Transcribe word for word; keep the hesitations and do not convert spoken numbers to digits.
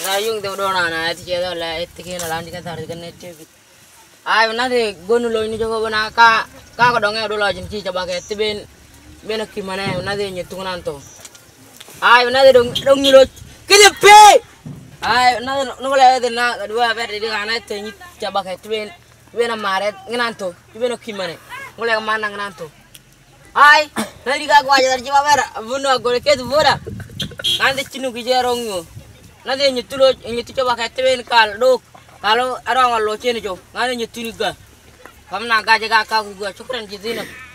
yung do do na na ti do la et ke na lan di kan thar kan net bi ai na de gonu lo ni jogo bana ka ka ko donge do lo jim ci coba ke tiben ben ki mana na de ni tungan to ai na de dong dong ni lo kede pe ai na no la de na dua ver de kana te ni coba ke tiben ben mare ngan to tiben ki mana ngole mana ngan to ai na di ka ko aja dar coba ver buno go ke du bora nanti cinu ki jerong yo nanti nyetulo nyetu coba ke tiben kal do kalau orang lo cini jo ngane nyetu ni ga kamna ga jaga ka ku ga cukran jizina